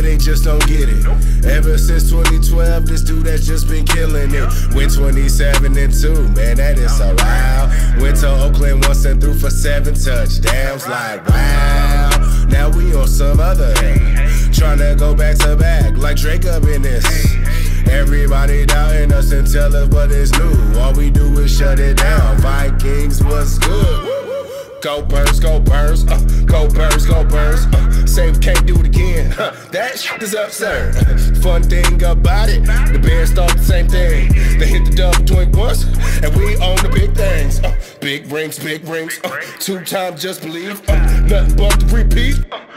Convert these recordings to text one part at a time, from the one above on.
but they just don't get it. Ever since 2012, this dude has just been killing it. Went 27-2, man, that is so wild. Went to Oakland once and threw for 7 touchdowns, like wow. Now we on some other end, tryna go back to back like Drake up in this. Everybody doubting us and tell us what is new. All we do is shut it down. Vikings was good. Go Birds, go Birds, go Birds, go Birds. Say we can't do it again, that shit is absurd. Fun thing about it, the Bears start the same thing. They hit the double doink once, and we own the big things. Big rings, 2 times just believe. Nothing but the repeat.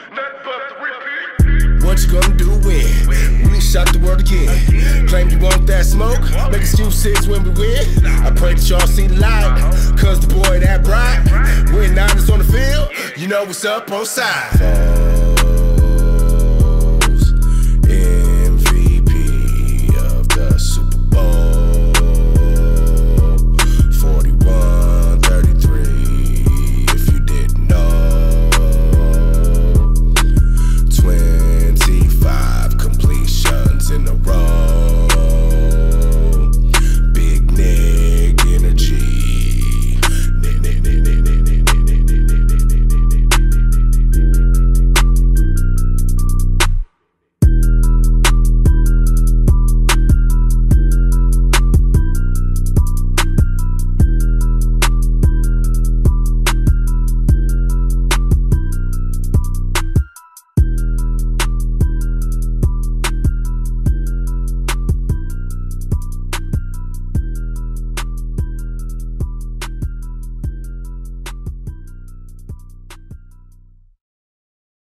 What you gonna do when we shot the world again? Claim you want that smoke, make excuses when we win. I pray that y'all see the light, cause the boy that bright. When Niners on the field, you know what's up on side.